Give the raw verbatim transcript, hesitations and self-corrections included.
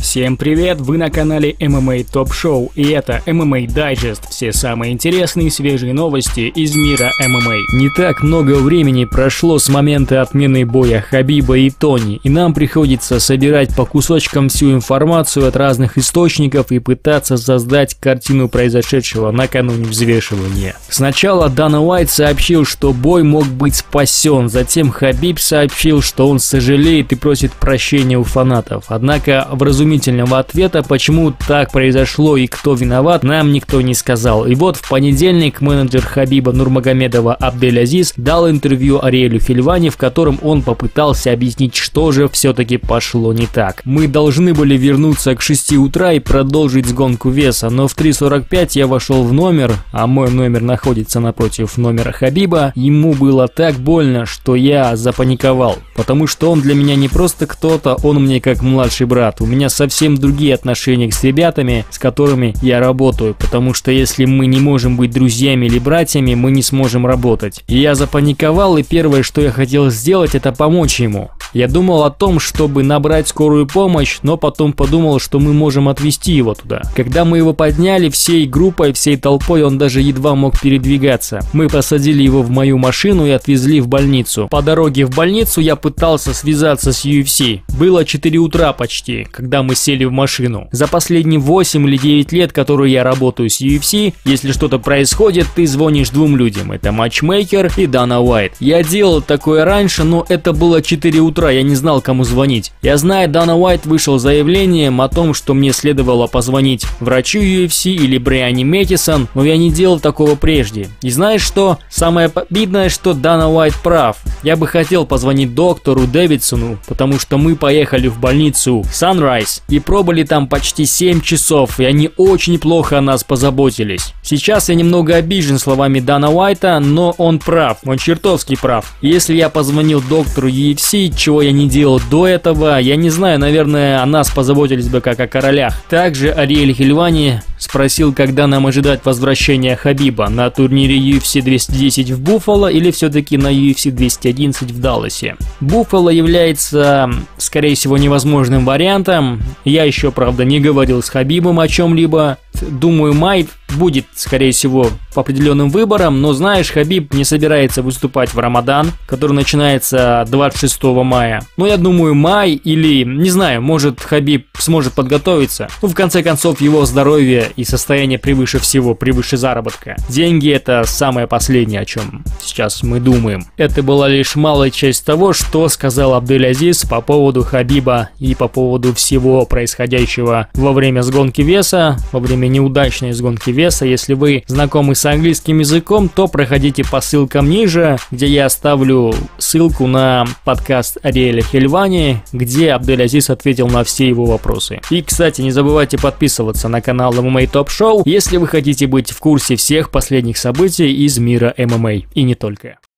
Всем привет, вы на канале эм эм а Top Show, и это эм эм а Digest, все самые интересные и свежие новости из мира эм эм а. Не так много времени прошло с момента отмены боя Хабиба и Тони, и нам приходится собирать по кусочкам всю информацию от разных источников и пытаться создать картину произошедшего накануне взвешивания. Сначала Дана Уайт сообщил, что бой мог быть спасен, затем Хабиб сообщил, что он сожалеет и просит прощения у фанатов, однако вразумительного ответа, почему так произошло и кто виноват, нам никто не сказал. И вот в понедельник менеджер Хабиба Нурмагомедова Абдель-Азиз дал интервью Ариэлю Хельвани, в котором он попытался объяснить, что же все-таки пошло не так. Мы должны были вернуться к шести утра и продолжить сгонку веса, но в три сорок пять я вошел в номер, а мой номер находится напротив номера Хабиба. Ему было так больно, что я запаниковал, потому что он для меня не просто кто-то, он мне как младший брат. У меня совсем другие отношения с ребятами, с которыми я работаю, потому что если мы не можем быть друзьями или братьями, мы не сможем работать. И я запаниковал, и первое, что я хотел сделать, это помочь ему. Я думал о том, чтобы набрать скорую помощь, но потом подумал, что мы можем отвезти его туда. Когда мы его подняли всей группой, всей толпой, он даже едва мог передвигаться. Мы посадили его в мою машину и отвезли в больницу. По дороге в больницу я пытался связаться с ю эф си. Было четыре утра почти, когда мы сели в машину. За последние восемь или девять лет, которые я работаю с ю эф си, если что-то происходит, ты звонишь двум людям. Это матчмейкер и Дана Уайт. Я делал такое раньше, но это было четыре утра. Я не знал, кому звонить. Я знаю, Дана Уайт вышел с заявлением о том, что мне следовало позвонить врачу ю эф си или Брианне Мэттисон, но я не делал такого прежде. И знаешь что? Самое обидное, что Дана Уайт прав. Я бы хотел позвонить доктору Дэвидсону, потому что мы поехали в больницу Sunrise и пробыли там почти семь часов, и они очень плохо о нас позаботились. Сейчас я немного обижен словами Дана Уайта, но он прав, он чертовски прав. И если я позвонил доктору ю эф си, чего я не делал до этого, я не знаю, наверное, о нас позаботились бы как о королях. Также Ариэль Хельвани спросил, когда нам ожидать возвращения Хабиба, на турнире ю эф си двести десять в Буффало или все-таки на ю эф си двести одиннадцать в Далласе. Буффало является, скорее всего, невозможным вариантом. Я еще, правда, не говорил с Хабибом о чем-либо. Думаю, май будет, скорее всего, по определенным выборам, но знаешь, Хабиб не собирается выступать в Рамадан, который начинается двадцать шестого мая. Но я думаю, май или, не знаю, может Хабиб сможет подготовиться. Ну, в конце концов, его здоровье и состояние превыше всего, превыше заработка. Деньги — это самое последнее, о чем сейчас мы думаем. Это была лишь малая часть того, что сказал Абдель-Азиз по поводу Хабиба и по поводу всего происходящего во время сгонки веса, во время неудачной сгонки веса. Если вы знакомы с английским языком, то проходите по ссылкам ниже, где я оставлю ссылку на подкаст Ариэля Хельвани, где Абдель-Азиз ответил на все его вопросы. И, кстати, не забывайте подписываться на канал эм эм а Top Show, если вы хотите быть в курсе всех последних событий из мира эм эм а, и не только.